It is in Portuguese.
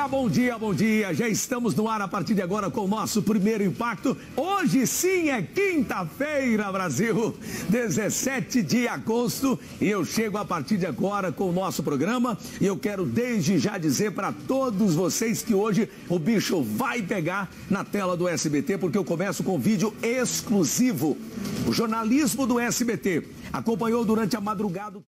bom dia, bom dia. Já estamos no ar a partir de agora com o nosso primeiro impacto. Hoje sim é quinta-feira, Brasil, 17 de agosto. E eu chego a partir de agora com o nosso programa. E eu quero desde já dizer para todos vocês que hoje o bicho vai pegar na tela do SBT, porque eu começo com um vídeo exclusivo. O jornalismo do SBT acompanhou durante a madrugada